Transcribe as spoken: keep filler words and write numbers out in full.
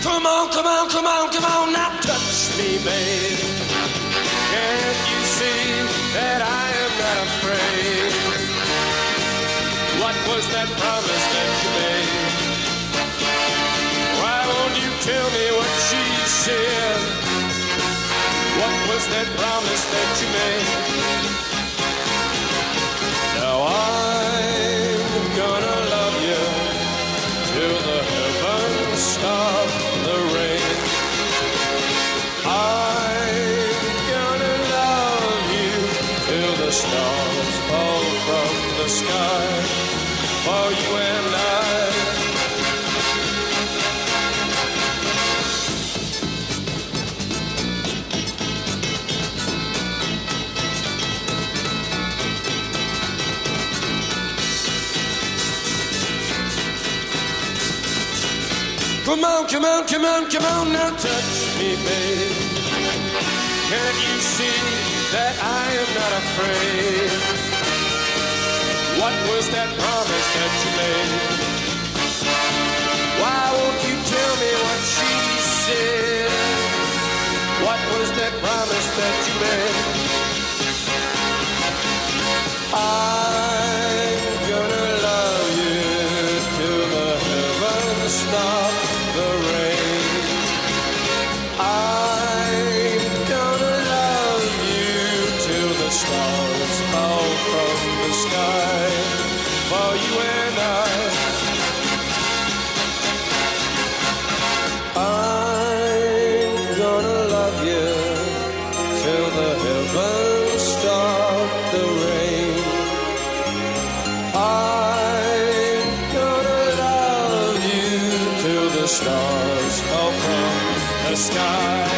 Come on, come on, come on, come on, now touch me, babe. Can't you see that I am not afraid? What was that promise that you made? Why won't you tell me what she said? What was that promise that you made? Now I'm gonna love you till the heavens stop the rain. I'm gonna love you till the stars fall from the sky for you and I. Come on, come on, come on, come on, now touch me, babe. Can't you see that I am not afraid? What was that promise that you made? Why won't you tell me what she said? What was that promise that you made? I'm gonna love you till the heavens stop the rain. I'm gonna love you till the stars fall from the sky for you and I. I'm gonna love you till the heavens stop the rain. I'm gonna love you till the stars fall from the sky.